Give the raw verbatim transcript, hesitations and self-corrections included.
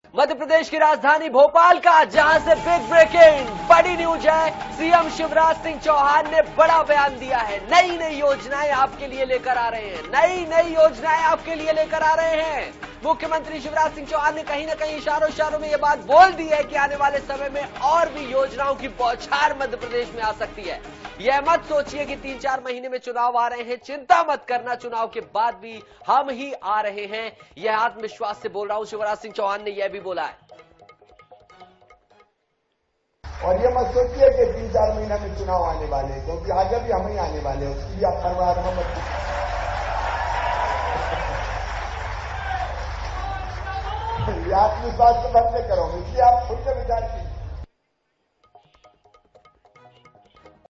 मध्य प्रदेश की राजधानी भोपाल का, जहां से बिग ब्रेकिंग बड़ी न्यूज है। सीएम शिवराज सिंह चौहान ने बड़ा बयान दिया है। नई नई योजनाएं आपके लिए लेकर आ रहे हैं, नई नई योजनाएं आपके लिए लेकर आ रहे हैं। मुख्यमंत्री शिवराज सिंह चौहान ने कहीं ना कहीं इशारों इशारों में यह बात बोल दी है कि आने वाले समय में और भी योजनाओं की बौछार मध्य प्रदेश में आ सकती है। यह मत सोचिए कि तीन चार महीने में चुनाव आ रहे हैं, चिंता मत करना, चुनाव के बाद भी हम ही आ रहे हैं। यह आत्मविश्वास से बोल रहा हूं, शिवराज सिंह चौहान ने यह भी बोला है। और ये मत सोचिए कि तीन चार महीने में चुनाव आने वाले हैं, क्योंकि आगे भी हम ही आने वाले हैं, उसकी भी आप परवाह मत। आत्मविश्वास से बंद करो, इसलिए आप खुल के विचार कीजिए।